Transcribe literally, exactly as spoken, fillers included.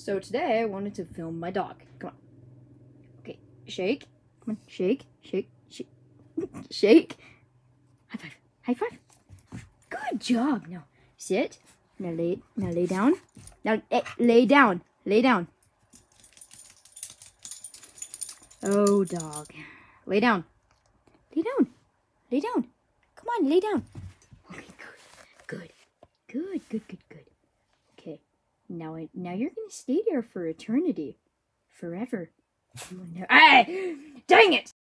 So today I wanted to film my dog. Come on. Okay, shake. Come on, shake, shake, shake, shake. High five, high five. Good job. Now sit. Now lay. Now lay down. Now eh, lay down. Lay down. Oh, dog. Lay down. Lay down. Lay down. Come on, lay down. Okay, good. Good. Good, good, good, good. Okay. Now, now you're going to stay there for eternity. Forever. You will never... Ah! Dang it!